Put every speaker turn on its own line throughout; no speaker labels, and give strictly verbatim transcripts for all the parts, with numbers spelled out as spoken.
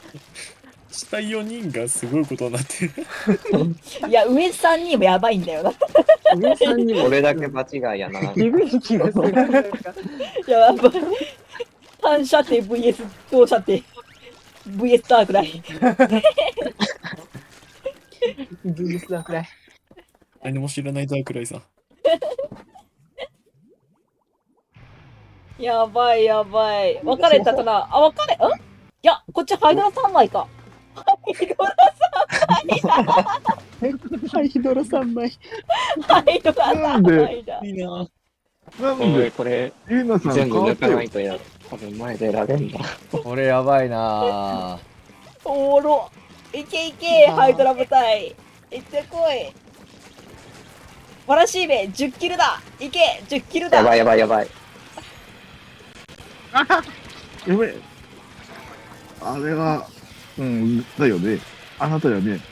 下よにんがすごいことになってる。
いや、上さんにもやばいんだよな。
上さんにも
俺だけ場違いやな。
えぐい気がする。なんか
いや、やっぱ、反射程 ブイエス 投射程 ブイエス ダークライン。
ブイエス だくらい。
何も知らないダークライさん。
やばいやばい。分かれたかなあ、分かれ、んいや、こっちハイドラさんまいか。ハイドラ
ハイドラさんまい。
ハイドラさんまいだ。
いいな。
なん
おい、
で、
これ、
ゆうなさん
全部抜
変わってよ
かないとや、多分前で選べんだ。
これやばいな
おもろ。いけいけ、ハイドラ部隊。行ってこい。バラシーベ、じゅっキルだ。いけ、じゅっキルだ。
やばいやばいやばい。
やべえ。あれは、うん、だよね。あなたよね。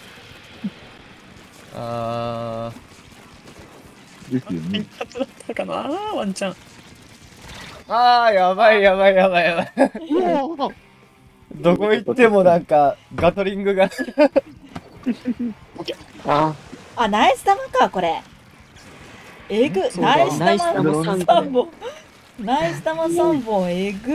あ
ですよね。
一発だったかなワンチャン。
ーあーやばいやばいやばいやばい。どこ行ってもなんかガトリングが
あ
あ、ナイス玉か、これ。えぐ、
そうだ
ナイス
ナイス
玉
玉
さんぼん。ナイス玉さんぼん、えぐ。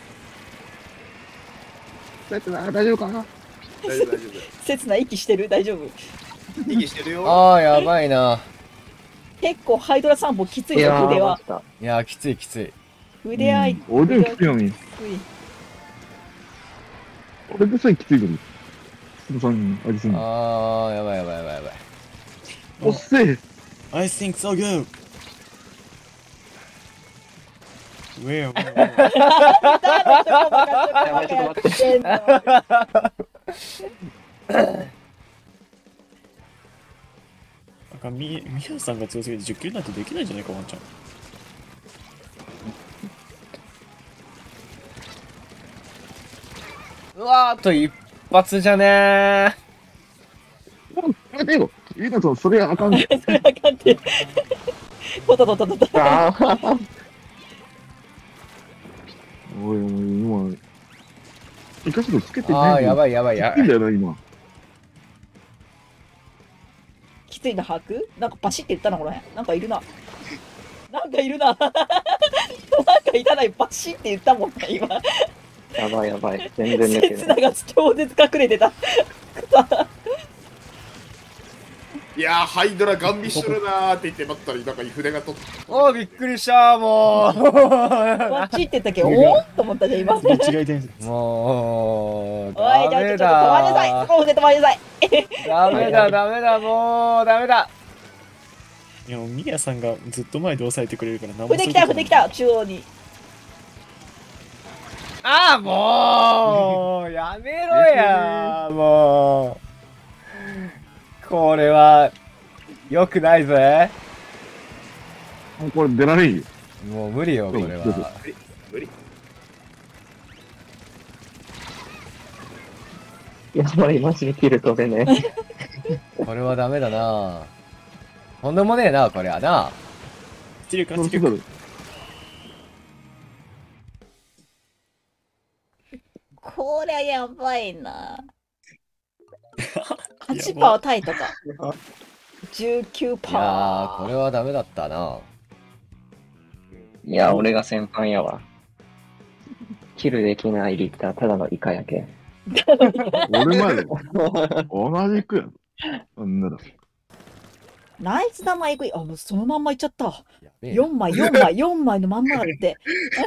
大丈夫かな
大丈夫大丈
刹那息してる大丈夫
夫。息してるよ。
ああやばいな。
結構ハイドラさんぼんきついよ、
いやー、
筆は。
マジ
いやーきついきつい。
筆は、
うん俺でもきついのに。
きつい。
俺でさえきついのに。そさん、ありすぎ。
ああやばいやばいやばいやばい。
おっせえ。
I think so good. Where?
誰のとこばかちょっとばかやってんの
なんかみ、みやさんが強すぎてじゅっキルなんてできないんじゃないか、ワンチャン。
うわーと一発じゃね
やめてよ。ゆうなさん、それあかんね。
それあかんって。とととととと。
あー
おいおい、今、一箇所つけて
ー。
ない。
ああやばいやばいや
いいんだよな、今。
きついの把握なんかパシって言ったな、この辺。なんかいるな。なんかいるな。なんかいたな、パシって言ったもんな、今。
やばいやばい。全然抜けない。
刹那が超絶隠れてた。
いやー、ハイドラガンビッシュルなーって言って待ったら、なんか筆が取って。
おーびっくりしたも
パチって言ったけど、おーっと思ったじゃん、今。おい、
間違い伝説。
うもう
じゃあちょっと止まりなさい。そこ筆止まりなさい。
ダメだダメだもうダメだ。
いや、もうみやさんがずっと前で抑えてくれるから何も
筆来た、筆来た、中央に。
ああもうやめろやもうこれは良くないぜ。
もうこれ出られんよ。
もう無理よこれ
どうぞ
は。
無理。
やばい、マジでキル飛べね。
これはダメだな。とんでもねえなこれはな。
出力
そう
圧力。
こりゃやばいな。はちパーセントタイとか。じゅうきゅう
いやー
パー
これはダメだったな。
いや、俺が先輩やわ。キルできないリッター、ただのイカやけ。
俺まで。同じくやん。あんなだ。
ナイス玉えぐい。あ、もうそのまんまいっちゃった。
やべえな
よんまい、よんまい、よんまいのまんまだって。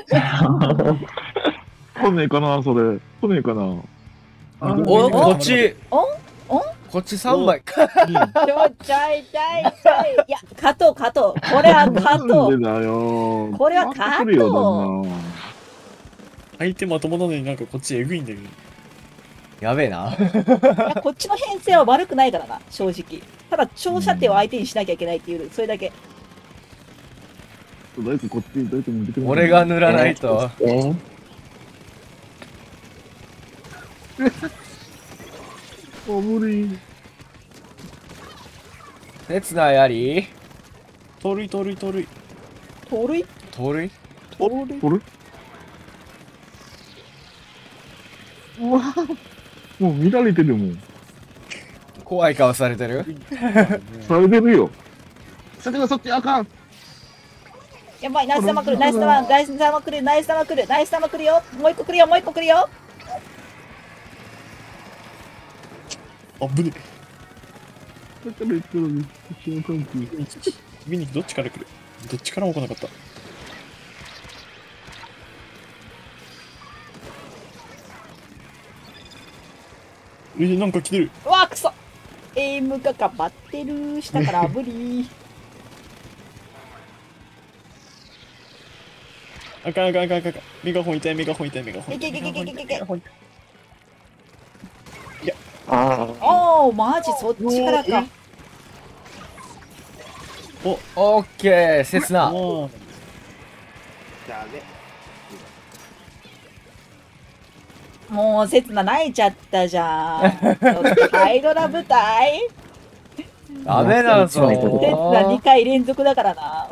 来ねえかな、それ。来ねえかな。あ
おこっち
おんおん
こっちさんまい。
ちょ、ちょいちょいちょい。いや、勝とう勝とう。これは勝とう。
なんでだよ。
これは勝とう
来るよ、旦那。
相手まともなのになんかこっちえぐいんだけど。
やべえな。
いやこっちの編成は悪くないからな、正直。ただ、長射程を相手にしなきゃいけないっていう、それだけ。
誰かこっち、誰か向けても
俺が塗らないと。
えー
あ、無理。
刹那あり
盗塁盗塁盗塁。
盗塁
盗塁
盗塁
これうわもう見られてるもん。
怖い顔されてる。
されてるよ。それがそっちあかん。
やばい、ナイス玉来る、ナイス玉、ナイス玉来る、ナイス玉来る、ナイス玉来るよ。もう一個来るよ、もう一個来るよ。
あぶね。
だから言ったのに、一緒関係。
ミニどっちから来る？どっちからも来なかった。え、なんか来てる。
うわー、くそ。エイムがかばってる。下から炙り。
あかんあかんあかんあかん。メガホン痛い、メガホン痛い、メガホン痛い。
いけいけいけいけいけいけ
メガホン痛い。
ああ。
おー、マジそっちからか。
オッケー、刹那。
もう
ダメ。
もう、刹那泣いちゃったじゃん。ちょっとハイドラ部隊。
ダメだぞ。
刹那にかい連続だからな。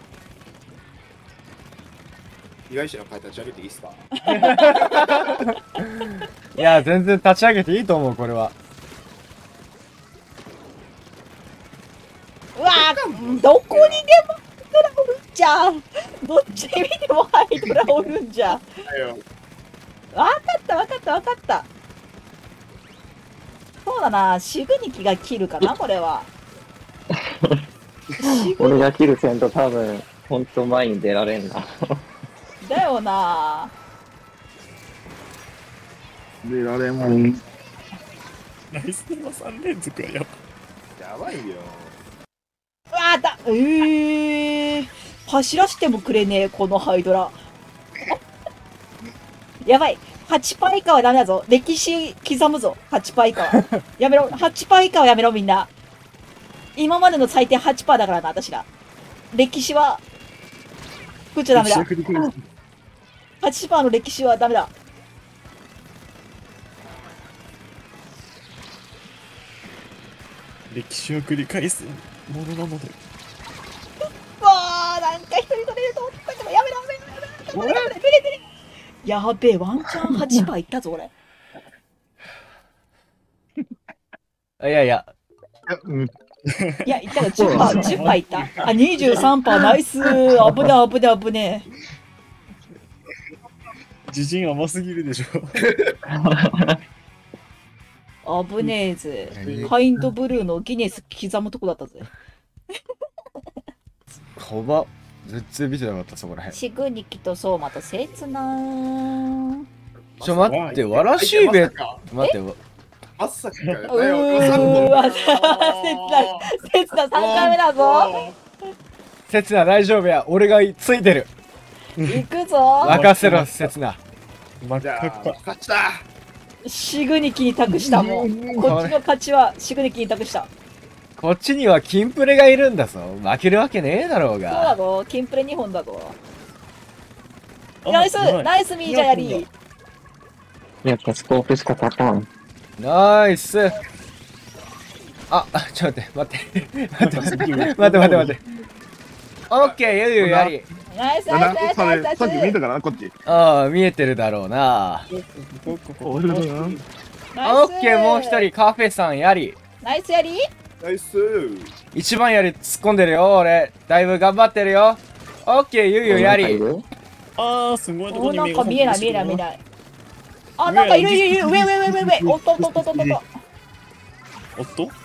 被害者の方立ち上げていいですか？
いや、全然立ち上げていいと思う、これは。
うわー、どこにでもハイドラおるんじゃん。どっち見てもハイドラおるんじゃん。
だよ。
わかったわかったわかった。そうだな、シグニキが切るかな、これは。
俺が切るせんと多分、ほんと前に出られんな。
だよな。
出られんもん。
ナイスのさん連続はやばい。
やばいよ。
うわーだ、えー、走らしてもくれねえ、このハイドラ。やばい。はちパーセント以下はダメだぞ。歴史刻むぞ。はちパーセント以下は。やめろ。はちパーセント以下はやめろ、みんな。今までの最低 はちパーセント だからな、私ら。歴史は、食っちゃダメだ。はちパーセント の歴史はダメだ。
歴史を繰り返すものなので。
うわー、なんか一人取れると思ったけど、やめろ、やめろ、やめろ、やめろ、やめろ、やめろ、やべえ、ワンチャン はちパーセント いったぞ、俺。
いやいや、
うん。
いや、いったらじゅっパーセント、じゅっパーセントいった。あ、にじゅうさんパーセント、ナイスー。危ね危ね危ね
自信甘すぎるでしょ。
危ねえぜ。パイントブルーのギネス刻むとこだったぜ。
こば、全然見てなかった、そこらへん。ち
シグニキとソーマとセツナー。
ょ、待って、わらしべ、待って、わ
まさかよ。
うーわ、セツナ、セツナさんかいめだぞ。
せつな大丈夫や、俺がついてる。
行くぞ。
任せろ、せつな。
真っ
じゃあ、
赤っか。
勝ちだ。
シグニキに託したもん。こっちの勝ちはシグニキに託した。
こっちにはキンプレがいるんだぞ。負けるわけねえだろう
そうだ
が。
ぞ。キンプレにほんだぞ。
あ
ナイス
やばい
ナイスミージャやり。
やっぱスコープしか立たん。
ナイス。あ、あちょっと待って、待って、待って、待って、待って、待って。オッケー、ゆうゆうやり。
ナイスナイスナイスナイスナイス。
さっき見たからな、こっち。
ああ、見えてるだろうな。
ここここ
俺だな。
オッケー、もう一人、カフェさんやり。
ナイスやり。
ナイス。
一番やり突っ込んでるよ、俺。だいぶ頑張ってるよ。オッケー、ゆうゆうやり。
あー、すごいとこ
お、なん
に目が
か見えない見えない見えない。あ、なんかいるいるいる。上上上上上。おっとおっとおっとおっと。
おっと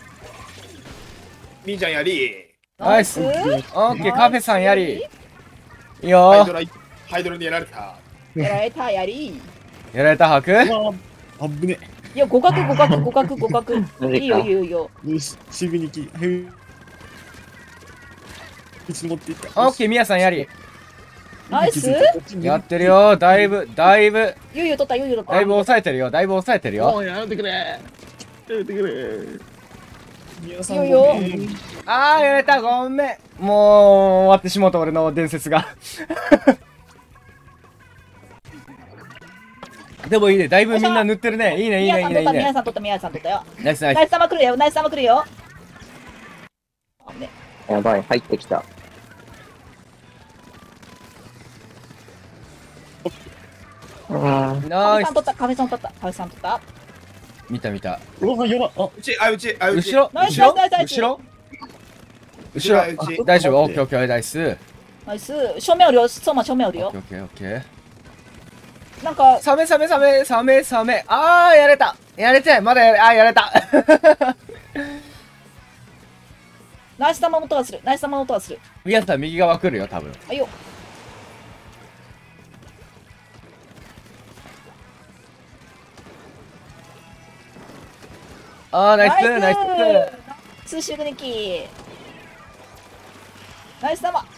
みーちゃんやり。
ナイス。オッケー、カフェさんやり。いいよ
ハイド。ラ、ハイドラにやられた。
やられたやり。
やられた、ハク。
あー、あぶね。
いや、互角互角互角互角。いいよいいよいいよ。
よし、シグニキ。へい。いつ持っていった。
オッケー、みやさんやり。
ナイス。
やってるよ。だいぶ、だいぶ、
ゆうゆう取ったゆうゆう取った。
だいぶ抑えてるよ。だいぶ抑えてるよ。
もうやめてくれ。やめてくれ。
皆さん
いいよ
ごめん
あー、やられた。ごめん。もう、終わってしもうた、俺の伝説が。でもいいね。だいぶみんな塗ってるね。いいね、いいね、いいね、いい
宮
ね。
さん取った宮さん取った宮さん取ったよ。
ナイスナイス。
ナイス玉来るよナイス玉来るよ。あね。
やばい、入ってきた。あ
ナイス
カフェさん。取ったカフェさん取ったカフェさん取った。
見た見た。
うわ、やば。あ、
うち、あ、うち、あ、うち。
後ろ
ナイス
後ろ
ナイスナイス
後ろ後ろ
うち。
大丈夫オッケーオッケーナイス。
ナイス。正面おるよ。相馬正面おるよ
オッケー。オッケーオッケー。
なんか、
サメサメサメサメサメ。あーやれたやれてないまだやれ、あーやれた
ナイス玉の音がする。ナイス玉の音がする。
宮さん右側来るよ多分。
はいよ。
あーナイスナイス。
ス。通撃撃。ナイス玉。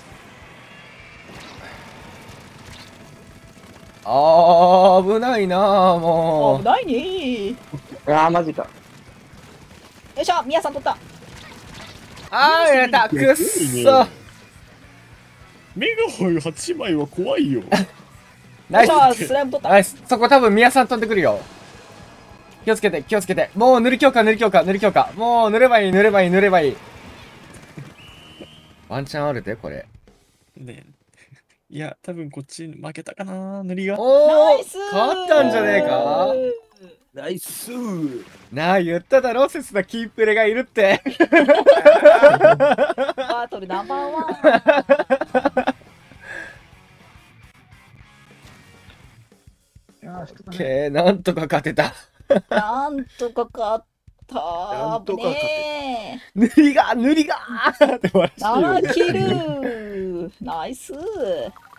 あー危ないなーもう。
危ないねー。
うわー、マジか。
よいしょ、みやさん取った。
あーやれたくっそ。
メガホイはちまいは怖いよ。
ナイス
よっしゃ、スライム取った。
ナイス。そこ多分宮さん飛んでくるよ。気をつけて気をつけて。もう塗り強化塗り強化塗り強化。もう塗ればいい塗ればいい塗ればいい。ワンチャンあるでこれ。
ね。いや、多分こっち負けたかな、塗りが。
おお
ナイスー
勝ったんじゃねえか。
ナイスー。
なあ言っただろセスナキープレがいるって。
バトルナンバーワン。
よし、
オッケーなんとか勝てた。
なんとか勝った。
なんとか勝てた
ね
塗りが塗りがーって笑
え。ななキル。ナイス。